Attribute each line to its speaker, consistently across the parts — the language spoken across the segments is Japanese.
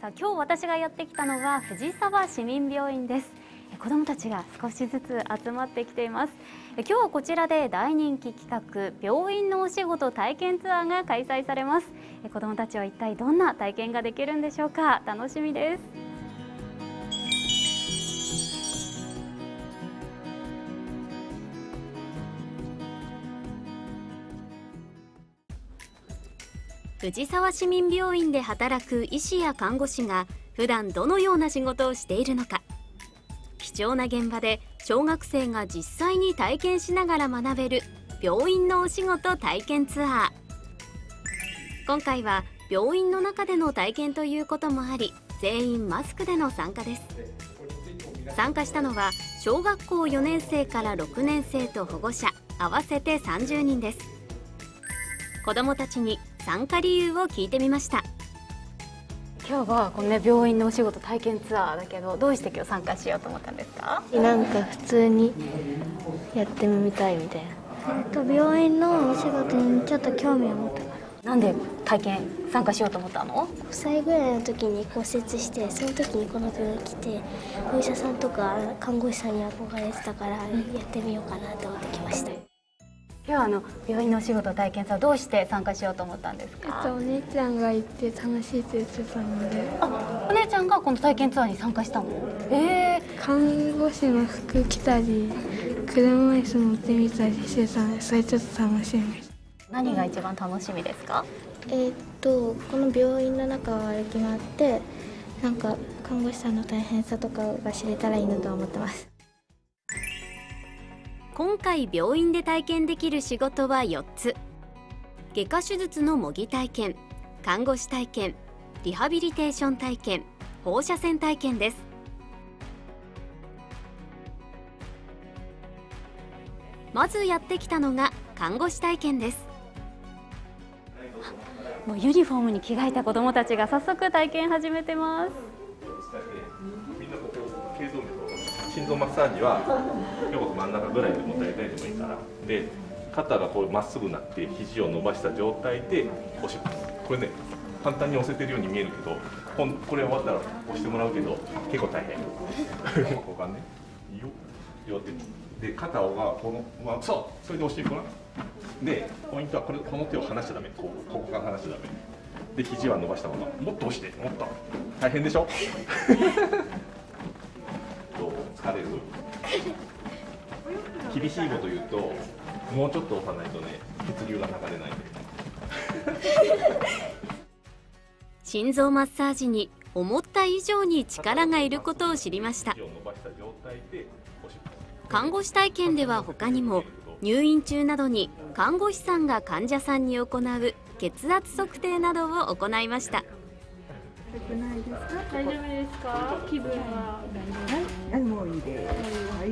Speaker 1: さあ今日私がやってきたのは藤沢市民病院です。子どもたちが少しずつ集まってきています。今日はこちらで大人気企画病院のお仕事体験ツアーが開催されます。子どもたちは一体どんな体験ができるんでしょうか。楽しみです。藤沢市民病院で働く医師や看護師が普段どのような仕事をしているのか、貴重な現場で小学生が実際に体験しながら学べる病院のお仕事体験ツアー。今回は病院の中での体験ということもあり、全員マスクでの参加です。参加したのは小学校4年生から6年生と保護者合わせて30人です。子どもたちに参加理由を聞いてみました。今日はこの、病院のお仕事体験ツアーだけど、どうして今日参加しようと思ったんですか？
Speaker 2: なんか普通にやってみたいみたいな。病院のお仕事にちょっと興味を持ったから。
Speaker 1: なんで体験参加しようと思ったの
Speaker 2: 5歳ぐらいの時に骨折して、その時にこの病院来て、お医者さんとか看護師さんに憧れてたからやってみようかなと思ってきました。
Speaker 1: 今日は病院のお仕事体験ツアー、どうして参加しようと思ったんですか？
Speaker 3: お姉ちゃんがいて楽しいって言ってたので。
Speaker 1: お姉ちゃんがこの体験ツアーに参加したの？
Speaker 3: 看護師の服着たり車椅子乗ってみたりしてたので、それちょっと楽しみです。
Speaker 1: 何が一番楽しみですか？
Speaker 2: この病院の中を歩き回って、なんか看護師さんの大変さとかが知れたらいいなと思ってます。
Speaker 1: 今回病院で体験できる仕事は4つ。外科手術の模擬体験、看護師体験、リハビリテーション体験、放射線体験です。まずやってきたのが看護師体験です。もうユニフォームに着替えた子どもたちが早速体験始めてます。
Speaker 4: 心臓マッサージは今日真ん中ぐらいでも大体でもいいから、で肩がこうまっすぐなって肘を伸ばした状態で押します。これね、簡単に押せてるように見えるけど、これ終わったら押してもらうけど結構大変。ここがね、よってで肩がこの、それで押していくかな。でポイントはこの手を離しちゃダメ、ここから離しちゃダメで、肘は伸ばしたままもっと押して、もっと大変でしょ。疲れる。厳しいこと言うと、もうちょっと押さないとね、血流が流れないんで。
Speaker 1: 心臓マッサージに思った以上に力がいることを知りました。看護師体験では他にも、入院中などに看護師さんが患者さんに行う血圧測定などを行いました。
Speaker 3: 大丈夫ですか？気分は。
Speaker 5: もういいです。はい。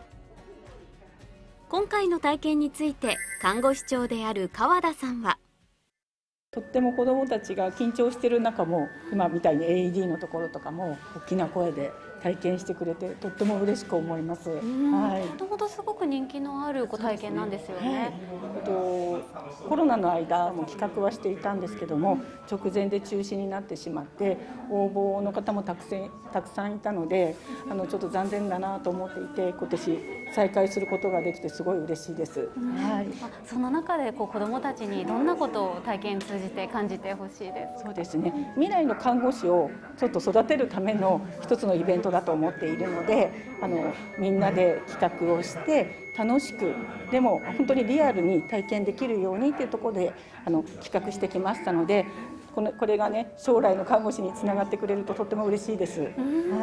Speaker 1: 今回の体験について看護師長である川田さんは、
Speaker 6: とっても子どもたちが緊張している中も、今みたいに AED のところとかも大きな声で体験してくれて、とっても嬉しく思います。
Speaker 1: もともとすごく人気のあるご体験なんですよね。
Speaker 6: コロナの間も企画はしていたんですけども、直前で中止になってしまって、応募の方もたくさんいたので、ちょっと残念だなと思っていて、今年再開することができてすごい嬉しいです。
Speaker 1: その中で子どもたちにどんなことを体験通じて感じてほしいです。
Speaker 6: そうですね、未来の看護師をちょっと育てるための一つのイベントだと思っているので、みんなで企画をして楽しく、でも本当にリアルに体験できるようにというところで企画してきましたので、これがね、将来の看護師につながってくれるととっても嬉しいです。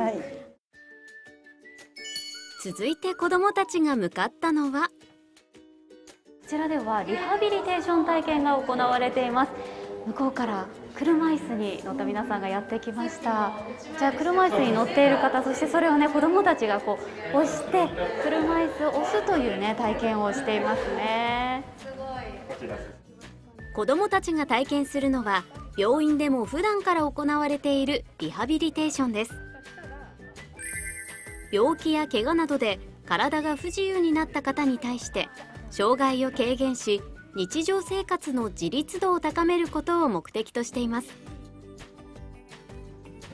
Speaker 1: 続いて子どもたちが向かったのは、こちらではリハビリテーション体験が行われています。向こうから車椅子に乗った皆さんがやってきました。じゃあ車椅子に乗っている方、そしてそれをね、子どもたちが押して車椅子を押すというね、体験をしていますね。子どもたちが体験するのは、病院でも普段から行われているリハビリテーションです。病気や怪我などで体が不自由になった方に対して障害を軽減し、日常生活の自立度を高めることを目的としています。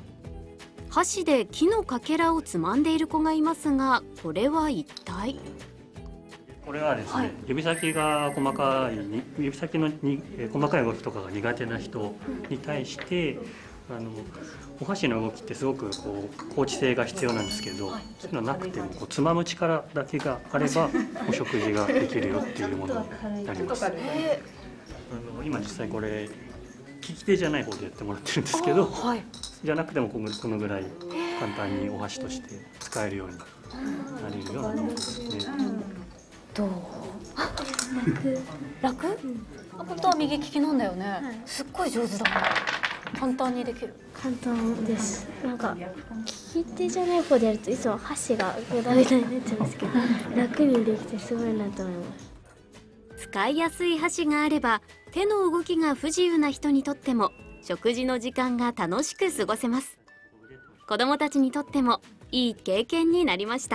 Speaker 1: 箸で木のかけらをつまんでいる子がいますが、これは一体？
Speaker 7: これはですね、指先が細かい指先の細かい動きとかが苦手な人に対して、お箸の動きってすごく高知性が必要なんですけど、そういうのなくてもつまむ力だけがあればお食事ができるよっていうものになります。今実際これ利き手じゃない方でやってもらってるんですけど、じゃなくてもこのぐらい簡単にお箸として使えるようになれるようなものですね。
Speaker 8: どう？楽？本当は右利きなんだよね。すっごい上手だね。簡単にできる。
Speaker 2: 簡単です。なんか利き手じゃない方でやるといつも箸がグダグダになっちゃうんですけど、楽にできてすごいなと思います。
Speaker 1: 使いやすい箸があれば、手の動きが不自由な人にとっても食事の時間が楽しく過ごせます。子どもたちにとってもいい経験になりました。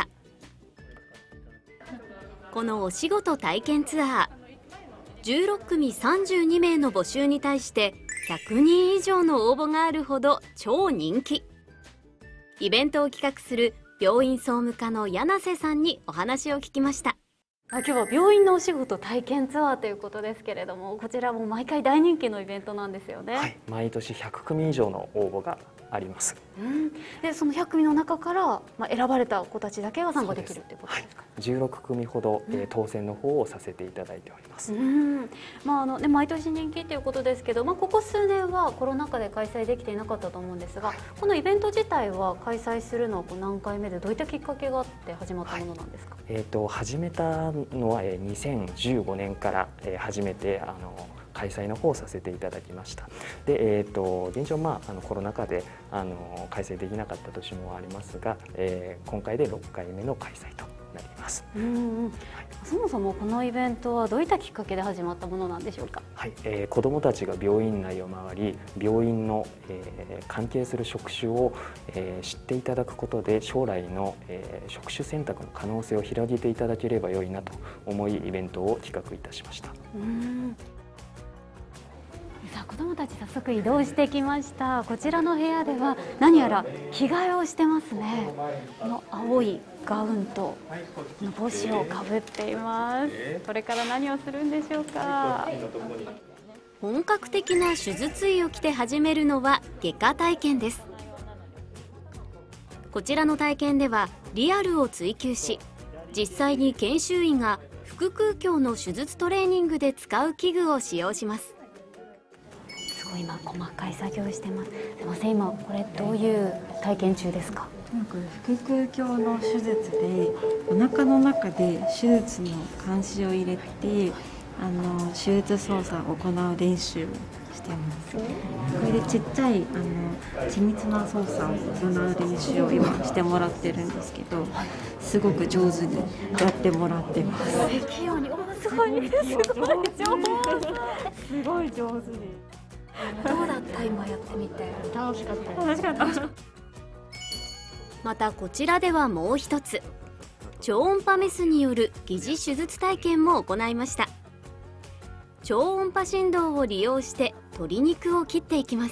Speaker 1: このお仕事体験ツアー、16組32名の募集に対して100人以上の応募があるほど超人気。イベントを企画する病院総務課の柳瀬さんにお話を聞きました。
Speaker 8: 今日は病院のお仕事体験ツアーということですけれども、こちらも毎回大人気のイベントなんですよね。
Speaker 9: はい、毎年100組以上の応募があります。
Speaker 8: でその100組の中から、選ばれた子たちだけが参加できるということですか。
Speaker 9: 16組ほど、当選の方をさせていただいております。
Speaker 8: 毎年人気ということですけど、ここ数年はコロナ禍で開催できていなかったと思うんですが、このイベント自体は開催するのは何回目で、どういったきっかけがあって始まったものなんですか。
Speaker 9: 始めたのは2015年から初めて開催の方をさせていただきました。で、現状、コロナ禍で開催できなかった年もありますが、今回で6回目の開催となります。
Speaker 8: そもそもこのイベントはどういったきっかけで始まったものなんでしょうか。
Speaker 9: はい、子どもたちが病院内を回り、病院の、関係する職種を、知っていただくことで将来の、職種選択の可能性を広げていただければ良いなと思い、イベントを企画いたしました。
Speaker 8: さあ子どもたち早速移動してきました。こちらの部屋では何やら着替えをしてますね。この青いガウンと帽子をかぶっています。これから何をするんでしょうか。
Speaker 1: 本格的な手術衣を着て始めるのは外科体験です。こちらの体験ではリアルを追求し、実際に研修医が腹腔鏡の手術トレーニングで使う器具を使用します。
Speaker 8: 今細かい作業をしてます。すみません、今これどういう体験中ですか。
Speaker 10: 腹腔鏡の手術でお腹の中で手術の鉗子を入れて手術操作を行う練習をしています。これでちっちゃい緻密な操作を行う練習を今してもらってるんですけど、すごく上手にやってもらってます。
Speaker 8: 器用に、すごい上手。すごい上手です。どうだった今やってみて。楽しかった。
Speaker 1: またこちらではもう一つ、超音波メスによる疑似手術体験も行いました。超音波振動を利用して鶏肉を切っていきます。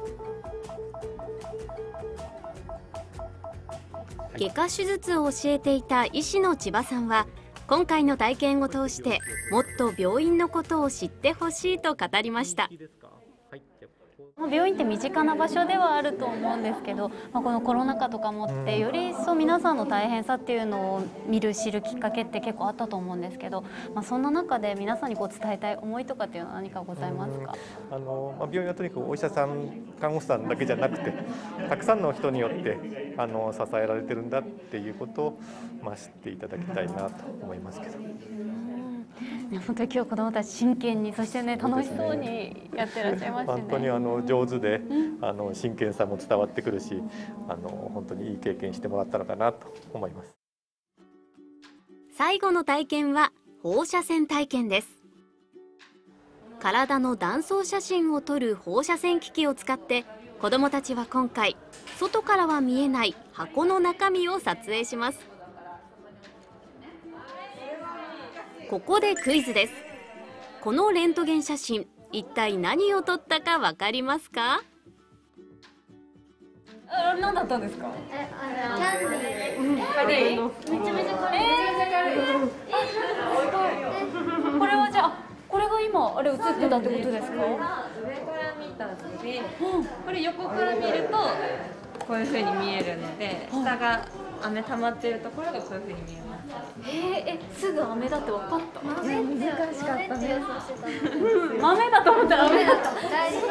Speaker 1: 外科手術を教えていた医師の千葉さんは、今回の体験を通してもっと病院のことを知ってほしいと語りました。
Speaker 8: 病院って身近な場所ではあると思うんですけど、このコロナ禍とかもってより一層皆さんの大変さっていうのを見る知るきっかけって結構あったと思うんですけど、そんな中で皆さんに伝えたい思いとかっていうのは何かございますか。
Speaker 11: 病院はとにかくお医者さん看護師さんだけじゃなくて、たくさんの人によって支えられてるんだっていうことを、知っていただきたいなと思いますけど。
Speaker 8: 本当に今日子どもたち真剣に、そしてね楽しそうにやってらっしゃいましたね。
Speaker 11: 本当に上手で真剣さも伝わってくるし、本当にいい経験してもらったのかなと思います。
Speaker 1: 最後の体験は放射線体験です。体の断層写真を撮る放射線機器を使って子どもたちは今回外からは見えない箱の中身を撮影します。ここでクイズです。このレントゲン写真、一体何を撮ったかわかりますか？
Speaker 8: 何だったんですか？
Speaker 3: キャンディー。めちゃめちゃ軽い。
Speaker 8: これはじゃあこれが今あれ映ってたってことですか？
Speaker 3: 上から見たので、これ横から見るとこういう風に見えるので、下が飴溜まってるところがこういう風に見えます。
Speaker 8: すぐ飴だって分かった？
Speaker 3: 難しかったね。
Speaker 8: 豆だと思ったら飴だった。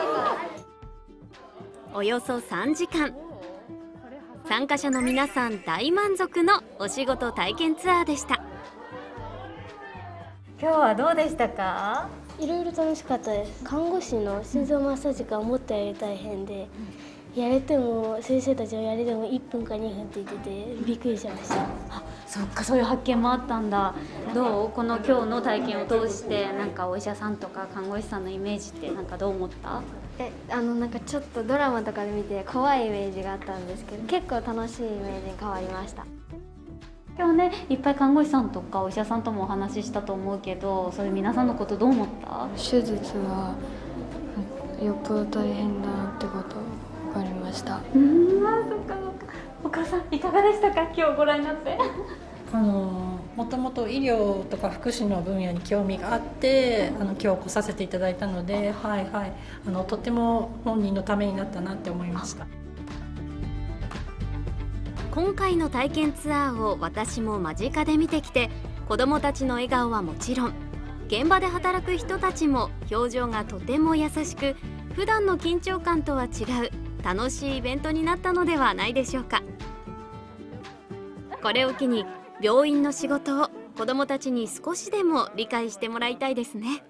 Speaker 1: およそ3時間、参加者の皆さん大満足のお仕事体験ツアーでした。
Speaker 8: 今日はどうでしたか？
Speaker 2: いろいろ楽しかったです。看護師の心臓マッサージが思ったより大変で、やれても先生たちはやれても1分か2分って言っててびっくりしました。
Speaker 8: そっか、そういう発見もあったんだ。どう？この今日の体験を通してなんかお医者さんとか看護師さんのイメージってなんかどう思った？
Speaker 3: なんかちょっとドラマとかで見て怖いイメージがあったんですけど、結構楽しいイメージに変わりました。
Speaker 8: 今日ね、いっぱい看護師さんとかお医者さんともお話ししたと思うけど、そういう皆さんのことどう思った？
Speaker 3: 手術はよっぽど大変だなってこと分かりました。
Speaker 8: そっかそっか。お母さんいかがでしたか？今日ご覧になって。
Speaker 12: もともと医療とか福祉の分野に興味があって今日来させていただいたので、とても本人のためになったなって思いました。
Speaker 1: 今回の体験ツアーを私も間近で見てきて、子どもたちの笑顔はもちろん、現場で働く人たちも表情がとても優しく、普段の緊張感とは違う楽しいイベントになったのではないでしょうか。これを機に病院の仕事を子どもたちに少しでも理解してもらいたいですね。